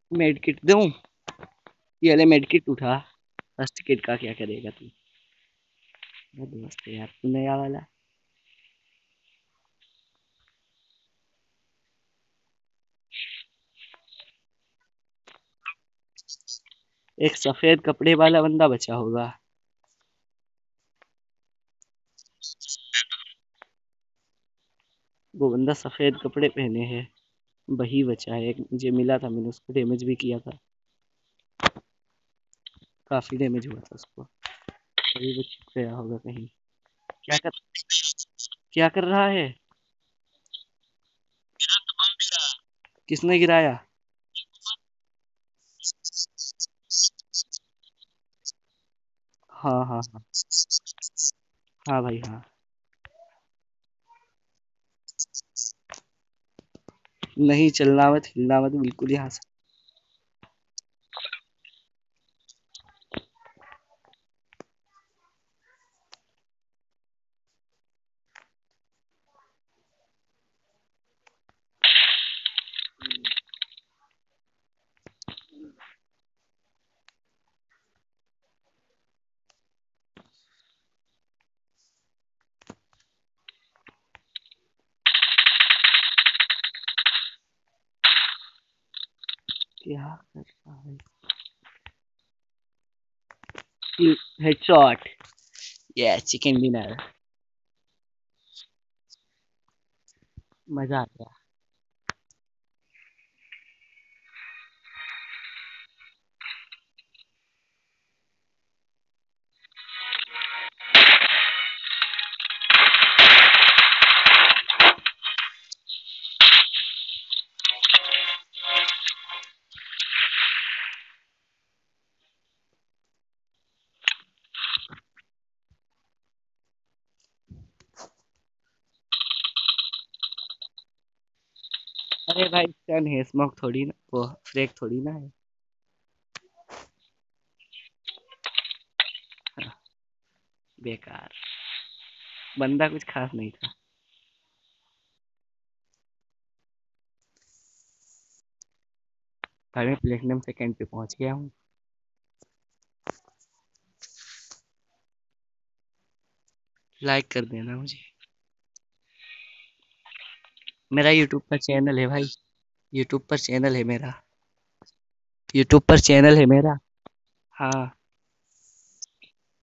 Made kit दूं? ये वाले मेड किट उठा। फर्स्ट किट का क्या करेगा तू? वो दोस्त है यार तू नया वाला। एक सफेद कपड़े वाला बंदा बचा होगा। वो बंदा सफेद कपड़े पहने है। वही बचा है, एक मुझे मिला था, मैंने उसको डैमेज भी किया था। काफी डैमेज हुआ था उसको। अभी वो छुप गया होगा कहीं। क्या कर क्या कर रहा है? किसने गिराया? हाँ हाँ हाँ। हाँ भाई हाँ। नहीं, चलना मत, हिलना मत बिल्कुल यहाँ से। क्या कर रहा है? हेडशॉट। ये चिकन डिनर। मजा आ गया। अरे भाई स्टन है, स्मोक थोड़ी ना, वो फ्रेक थोड़ी ना है। बेकार। बंदा कुछ खास नहीं था। भाई मैं प्लेटिनम सेकंड पे पहुंच गया हूँ। लाइक कर देना मुझे। मेरा यूट्यूब पर चैनल है भाई। यूट्यूब पर चैनल है मेरा। यूट्यूब पर चैनल है मेरा। हाँ।